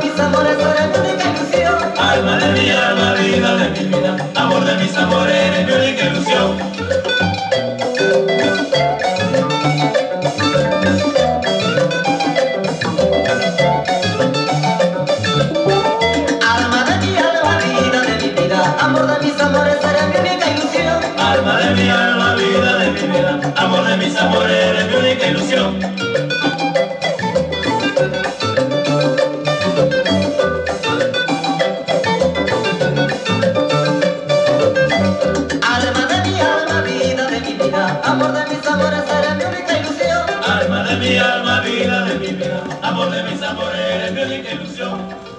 mis amores, eres mi única ilusión. Alma de mi alma, vida de mi vida, amor de mis amores, eres mi única ilusión. Alma de mi alma, vida de mi vida, amor de mis amores, eres mi única ilusión. Alma de mi alma, vida de mi vida, amor de mis amores, eres mi única ilusión. Alma de mi alma, vida de mi vida, amor de mis amores, eres mi única ilusión. Alma de mi alma, vida de mi vida, amor de mis amores, eres mi única ilusión.